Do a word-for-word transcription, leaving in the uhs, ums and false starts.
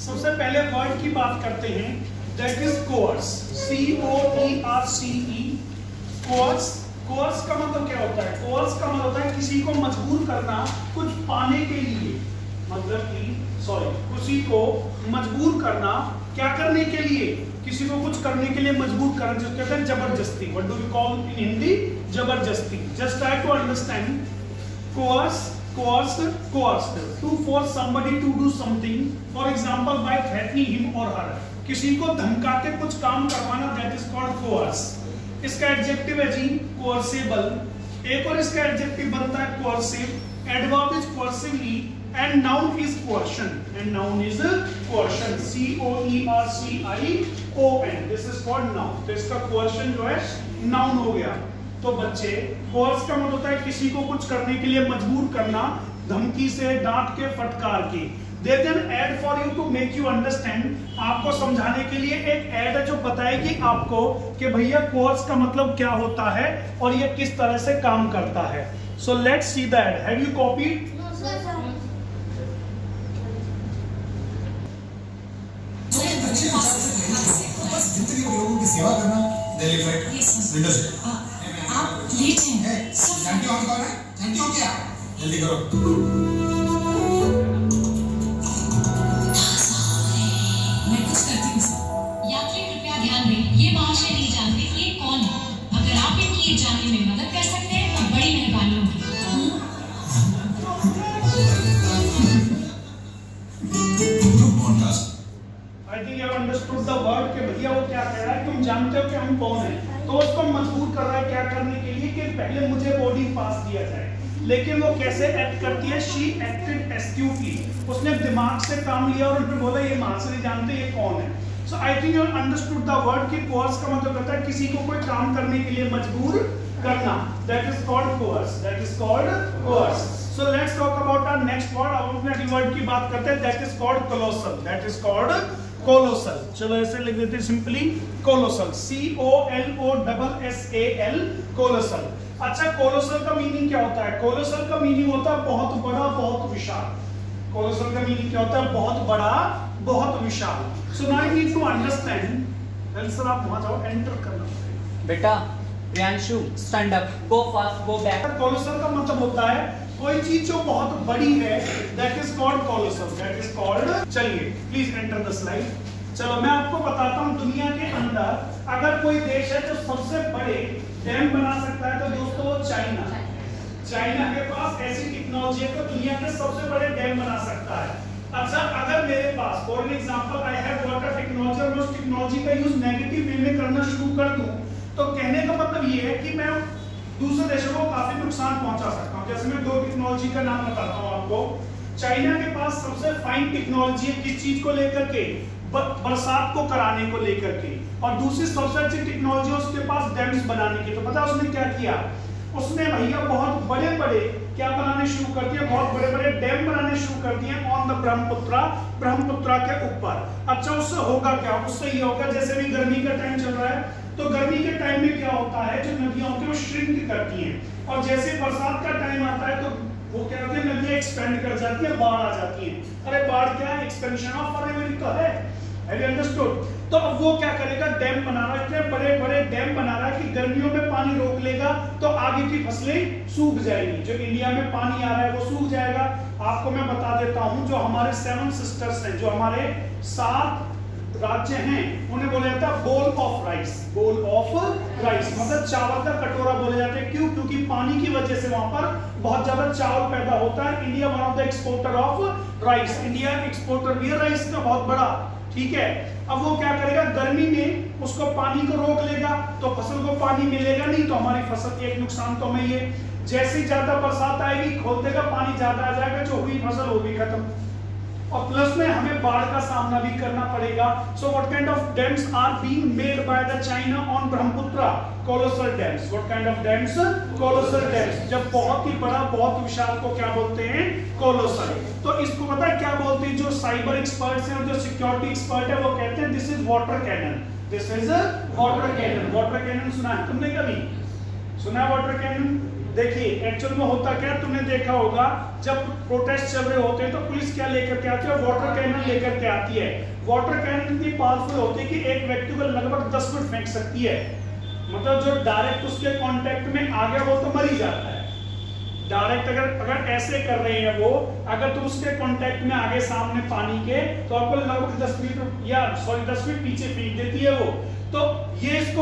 सबसे पहले वर्ड की बात करते हैं, that is coerce, C O E R C E, coerce. Coerce का मतलब क्या होता है? कोर्स का मतलब होता है किसी को मजबूर करना कुछ पाने के लिए, मतलब कि सॉरी किसी को मजबूर करना, क्या करने के लिए? किसी को कुछ करने के लिए मजबूर करना, जिसको कहते हैं जबरदस्ती। What do we call in Hindi? जबरदस्ती। Just try to understand. Coerce, coerced, coerced to force somebody to do something, for example by threatening him or her, किसी को धमका के कुछ काम करवाना, that is called coerce। इसका एडजेक्टिव है जी coercible। एक और इसका एडजेक्टिव बनता है coercive, adverb is coercively and noun is coercion, and noun is coercion, C O E R C I O N, this is called noun। तो इसका coercion जो है noun हो गया। तो बच्चे, कोर्स का मतलब होता है किसी को कुछ करने के लिए मजबूर करना, धमकी से, डांट के, फटकार के। They then ad for you to make you understand, आपको समझाने के लिए एक ऐड है जो बताएगी आपको कि भैया कोर्स का मतलब क्या होता है और ये किस तरह से काम करता है। So let's see the ad. Have you copied? जितने लोगों की सेवा करना, आप लेट हैं। घंटी ऑन करो, घंटी ऑन किया, जल्दी करो। मैं कुछ करती हूँ सर। यात्री कृपया ध्यान दें, ये महाशय नहीं जानते कि ये कौन है। अगर आप इनकी ये जानने में मदद कर सकते हैं तो बड़ी मेहरबानी होगी। I think you have understood the word कि भैया वो क्या कह रहा है, तुम जानते हो कि हम कौन हैं। तो उसको मजबूर कर रहा है क्या करने के लिए कि पहले मुझे बोर्डिंग पास दिया जाए। लेकिन वो कैसे एक्ट करती है? शी एक्टेड एस्ट्यूटली, उसने दिमाग से काम लिया और उसने बोला ये मां से नहीं जानते ये कौन है। So I think you understood the word कि कोर्स का मतलब होता है किसी को कोई काम करने के लिए मजबूर करना, that is called coerce, that is called coerce. So let's talk about our next word. अब अपने अगले वर्ड की बात करते हैं, that is called colossal, that is called colossal. चलो ऐसे लिख देते हैं simply, colossal, C O L O double S A L, colossal. अच्छा, कोलोसल का मीनिंग क्या होता है? कोलोसल का मीनिंग होता है बहुत बड़ा, बहुत विशाल। कोलोसल का मीनिंग क्या होता है? बहुत बड़ा, बहुत विशाल। So now you need to understand. Well sir, आप वहां जाओ, एंटर करना पड़ेगा। बेटा Priyanshu, stand up, go fast, go back. Colossal का मतलब होता है कोई चीज जो बहुत बड़ी है, that is called colossal, that is called. चलिए प्लीज एंटर द स्लाइड। चलो मैं आपको बताता हूं, दुनिया के अंदर अगर कोई देश है जो सबसे बड़े डैम बना सकता है तो दोस्तों चाइना। चाइना के पास ऐसी टेक्नोलॉजी है तो दुनिया के सबसे बड़े डैम बना सकता है। अच्छा, अगर मेरे पास for example I have water technology और मैं उस टेक्नोलॉजी का यूज नेगेटिव वे में करना शुरू कर दूं, तो कहने का मतलब ये है कि मैं दूसरे देशों को काफी नुकसान पहुंचा सकता हूं। जैसे मैं दो टेक्नोलॉजी का नाम बताता हूं आपको। चाइना के पास सबसे फाइन टेक्नोलॉजी है किस चीज को लेकर के? बरसात को कराने को लेकर के। और दूसरी सबसे अच्छी टेक्नोलॉजी उसके पास डैम्स बनाने की। तो पता उसने क्या किया? उसने भैया बहुत बड़े बड़े क्या बनाने शुरू कर दिए? बहुत बड़े बड़े डैम बनाने शुरू कर दिए ऑन द ब्रह्मपुत्रा, ब्रह्मपुत्रा के ऊपर। अच्छा, उससे होगा क्या? उससे ये होगा, जैसे भी गर्मी का टाइम चल रहा है तो गर्मी के टाइम में क्या होता है, जो नदियां होती है वो श्रिंक करती हैं, और जैसे बरसात का टाइम आता है तो वो क्या होती है, नदियां एक्सपेंड कर जाती है, बाढ़ आ जाती है। अरे बाढ़ क्या है? एक्सपेंशन ऑफ रिवर का है। Have you understood? तो अब वो क्या करेगा? डैम बना रहा है, इतने बड़े बड़े डैम बना रहा है कि गर्मियों में पानी रोक लेगा तो आगे की फसलें सूख जाएंगी। जो इंडिया में पानी आ रहा है वो सूख जाएगा। आपको मैं बता देता हूं, जो हमारे सेवन सिस्टर्स हैं, जो हमारे सात राज्य हैं, उन्हें बोला जाता है bowl of rice. Bowl of rice मतलब चावल का कटोरा बोले जाते हैं। क्यों? क्योंकि पानी की वजह से वहां पर बहुत ज्यादा चावल पैदा होता है। India one of the exporter of rice, India exporter भी है राइस का बहुत बड़ा। ठीक है, अब वो क्या करेगा? गर्मी में उसको पानी को रोक लेगा तो फसल को पानी मिलेगा नहीं, तो हमारी फसल की एक नुकसान तो हमें ये, जैसे ही ज्यादा बरसात आएगी खोल देगा, पानी ज्यादा आ जाएगा, जो हुई फसल वो भी खत्म, और प्लस में हमें बाढ़ का सामना भी करना पड़ेगा। So what kind of dams are being made by the China on Brahmaputra? Colossal dams. What kind of dams? Colossal dams. जब बहुत ही बड़ा, बहुत विशाल को क्या बोलते हैं? कोलोसल। तो इसको पता है क्या बोलते हैं? जो साइबर एक्सपर्ट्स हैं और जो सिक्योरिटी एक्सपर्ट है वो कहते हैं this is water cannon, this is water cannon. Water cannon सुना है तुमने कभी? सुना है वाटर कैनन? देखिए एक्चुअल में होता क्या, तुमने देखा होगा जब प्रोटेस्ट चल रहे होते हैं तो पुलिस क्या लेकर के आती है, वाटर कैनन लेकर के आती है। वाटर कैनन इतनी पावरफुल होती है कि एक व्यक्ति को लगभग दस फुट फेंक सकती है, मतलब जो डायरेक्ट उसके कांटेक्ट में आ गया वो तो मर ही जाता है। डायरेक्ट अगर अगर ऐसे कर रहे हैं वो, अगर तुम उसके कांटेक्ट में आगे सामने पानी के, तो आपको लगभग दस फीट या सॉरी दस फीट पीछे फेंक देती है वो। तो ये इसको